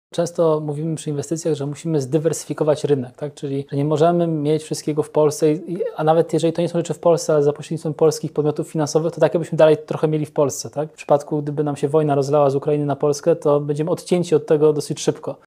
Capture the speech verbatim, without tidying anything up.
Często mówimy przy inwestycjach, że musimy zdywersyfikować rynek, tak? Czyli że nie możemy mieć wszystkiego w Polsce, a nawet jeżeli to nie są rzeczy w Polsce, ale za pośrednictwem polskich podmiotów finansowych, to tak jakbyśmy dalej trochę mieli w Polsce. Tak? W przypadku, gdyby nam się wojna rozlała z Ukrainy na Polskę, to będziemy odcięci od tego dosyć szybko.